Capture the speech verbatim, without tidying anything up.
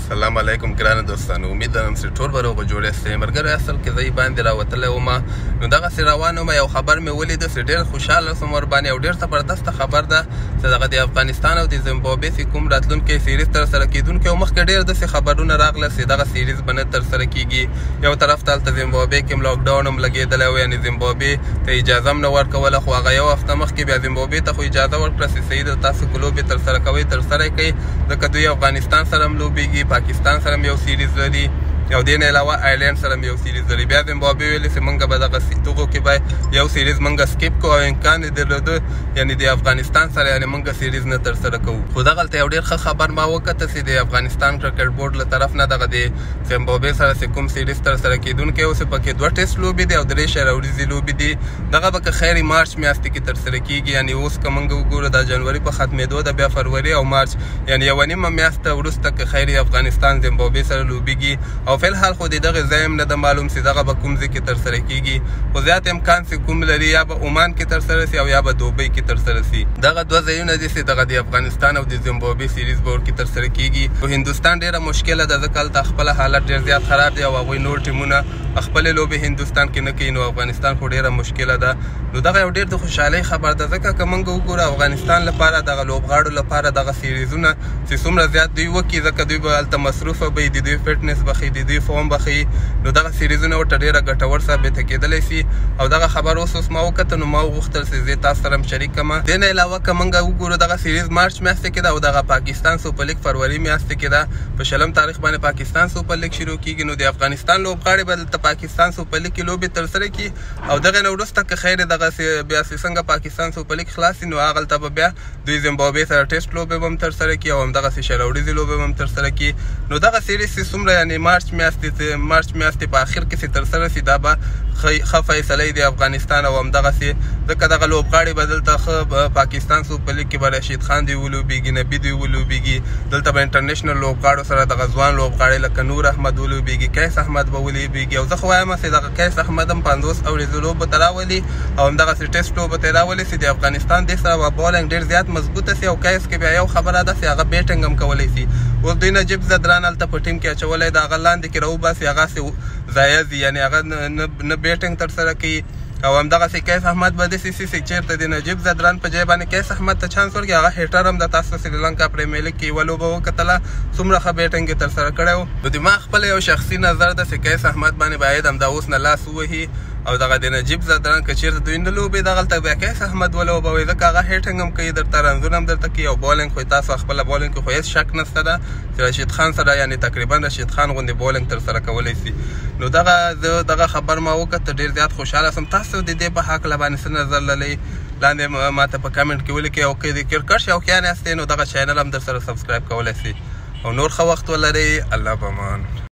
السلام علیکم ګرانو دوستانو، امید لرم چې ټول به روغ جوړ یاستئ. ملګرو اصل کې زه یې باندې راوتلی وم، نو دغسې روان وم، یو خبر مې ولیده چې ډېر خوشحاله شوم ورباندې او ډېر زبردسته خبر ده چې دغه د افغانستان او د زیمبابوې چې کوم راتلونکی سیریز ترسره کېدونکی او مخکې ډېر داسې خبرونه راغله چې دغه سیریز به نه ترسره کېږي. یو طرف ته هلته زیمبابوې کې هم لاکډاون هم لګېدلی و، یعنې زیمبابوې ته اجازه هم نه ورکوله، خو هغه یو هفته مخکې بیا زیمبابوې ته خو اجازه ورکړه چې صحیح ده، تاسو که لوبې ترسره کوئ ترسره یې کوئ، ځکه دوی افغانستان سره هم لوبېږي، پاکستان سره هم یو سیریز لري او دې نه علاوه آیرلینډ سره هم یو سیریز لري. بیا زیمبابوې ویلې چې موږ به دغه دغو کې به یو سیریز موږ سکیپ کوو او امکان یې درلوده یعنې د افغانستان سره یعنې موږ سیریز نه ترسره کوو. خو دغلته یو ډېر ښه خبر ما وکته چې د افغانستان کرکټ بورډ له طرف نه دغه د زیمبابوې سره چې کوم سیریز ترسره کېدونکی و چې پکې دوه ټیسټ لوبې دي او درې شل ورځې لوبې دي. دغه به که خیر مارچ میاشتې کې ترسره کېږي، یعنې اوس که موږ وګورو د جنوري په ختمېدو ده، بیا فروری او مارچ یعنې یوه نیمه میاشته وروسته که خیر افغانستان زیمبابوې سره لوبېږي. او فلحال خو د دغه ځای هم نه ده معلوم چې دغه به کوم ځای کې ترسره کېږي، خو زیات امکان چې کوم لري یا به عمان کې ترسره سي او یا به دوبۍ کې ترسره سي. دغه دوه ځایونه دي چې دغه د افغانستان او د زیمبابوې سیریز به ورکې ترسره کېږي. خو هندوستان ډېره مشکله ده، ځکه هلته خپله حالت ډېر زیات خراب دی او هغوی نور ټیمونه خپلې لوبې هندوستان کې نه کوي، نو افغانستان خو ډېره مشکله ده. نو دغه یو ډېر د خوشحالۍ خبر ده، ځکه که موږ وګورو افغانستان لپاره دغه لوبغاړو لپاره دغه سیریزونه چې څومره زیات دوی وکړي، ځکه دوی به هلته مصروفه به وي، د دوی فټنس به ښي، د دوی فارم به ښي، نو دغه سیریزونه ورته ډېره ګټور ثابته کېدلی سي. او دغه خبر اوس اوس ما وکته، نو ما وغوښتل چې زه تاسو سره هم شریک کړم. دې نه علاوه که موږ وګورو دغه سیریز مارچ میاشتې کې ده او دغه پاکستان سوپر لیګ فروری میاشتې کې ده. په شلم تاریخ باندې پاکستان سوپر لیګ شروع کېږي، نو د افغانستان لوبغاړي به دلته پاکستان سوپر لیګ کې لوبې ترسره کړي او دغه نه وروسته که خیر دغسې بیا چې څنګه پاکستان سوپر لیګ خلاص شي، نو هغلته به بیا دوی زیمبابوې سره ټیسټ لوبې به هم ترسره کړي او همدغسې شل ورځې لوبې به هم ترسره کړي. نو دغه سیریز چې څومره یعنې مارچ میاشتې مارچ میاشتې په آخر کې چې ترسره سي، دا به ښه فیصله د افغانستان او همدغسې ځکه دغه لوبغاړي به دلته ښه پاکستان سوپر لیګ کې به رشید خان دوی ولوبېږي، نبي دوی ولوبېږي، دلته به انټرنیشنل لوبغاړو سره دغه ځوان لوبغاړي لکه نور احمد ولوبېږي، کیس احمد به ولوبېږي. او زه خو وایم چې دغه کیس احمد هم پنځوس اورېزو لوبو ته راولي او همدغسې ټیسټ لوبو ته یې راولي چې د افغانستان دې سره به بالنګ ډېر زیات مضبوطه سي. او کیس کې بیا یو خبره ده چې هغه بیټنګ هم کولی سي. اوس دوی نجیب زدران هلته په ټیم کې اچولی د هغه لاندې کې راوباسي، هغسې ضایع ځي، یعنې هغه نه بیټنګ ترسره کوي. او همدغسې کیس احمد به داسې سي چې چېرته د نجیب زدران په ځای باندې کیس احمد ته چانس ورکړي. هغه هیټر هم د تاسو سریلانکا پریمیر لیګ کې یوه لوبه وکتله، څومره ښه بیټنګ یې ترسره کړی و. نو د ما خپله یو شخصي نظر ده چې کیس احمد باندې باید همدا اوس نه لاس ووهي او دغه د نجیب زدران که چېرته دوی نه لوبې دغلته بیا کیس احمد ولوبوي، ځکه هغه هیټنګ هم کوي، درته رنزونه هم درته کوي او بالنګ خو تاسو خپله بالنګ کې خو هېڅ شک نشته ده چې رشید خان سره یعنې تقریبا رشید خان غوندې بالنګ ترسره کولی سي. نو دغه زه دغه خبر ما وکړه، ډېر زیات خوشحاله سوم. تاسو د دې په هکله باندې څه نظر لرئ لاندې ما ته په کمنټ کې ولیکئ. او که د کرکټ شوقیان یاستئ نو دغه چینل هم در سره سبسکرایب کولی سي. او نور ښه وخت ولرئ. الله پامان.